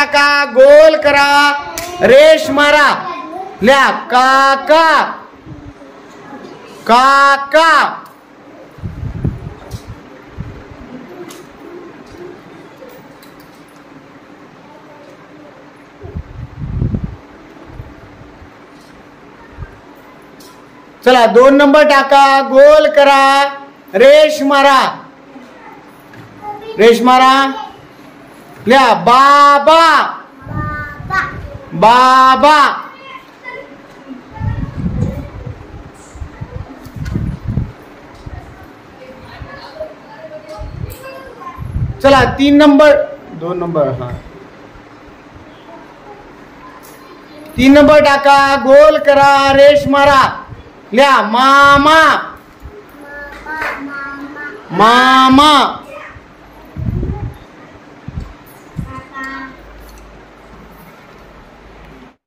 टाका, गोल करा, रेष मारा. लिहा काका काका. चला 2 नंबर टाका, गोल करा, रेष मारा. रेष मारा. लिहा बाबा बाबा. चला 3 नंबर 2 नंबर. हा 3 नंबर टाका, गोल करा, रेष मारा. लिहा मामा मामा.